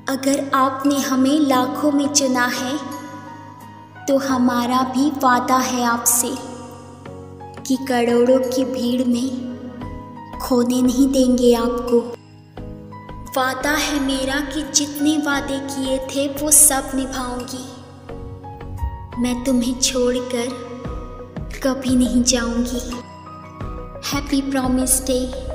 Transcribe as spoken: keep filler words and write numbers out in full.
अगर आपने हमें लाखों में चुना है तो हमारा भी वादा है आपसे कि करोड़ों की भीड़ में खोने नहीं देंगे आपको। वादा है मेरा कि जितने वादे किए थे वो सब निभाऊंगी। मैं तुम्हें छोड़कर कभी नहीं जाऊंगी। Happy promise day.